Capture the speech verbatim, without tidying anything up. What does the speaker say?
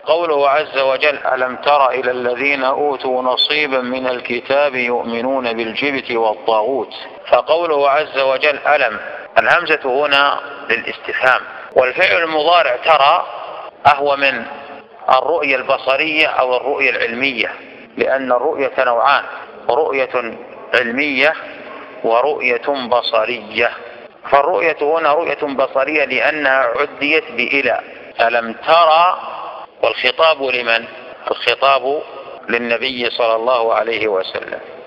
وقوله عز وجل ألم تر إلى الذين أوتوا نصيبا من الكتاب يؤمنون بالجبت والطاغوت. فقوله عز وجل ألم، الهمزة هنا للاستفهام، والفعل المضارع ترى أهو من الرؤية البصرية أو الرؤية العلمية، لأن الرؤية نوعان، رؤية علمية ورؤية بصرية. فالرؤية هنا رؤية بصرية لأنها عديت بإلى. ألم ترى، والخطاب لمن؟ الخطاب للنبي صلى الله عليه وسلم.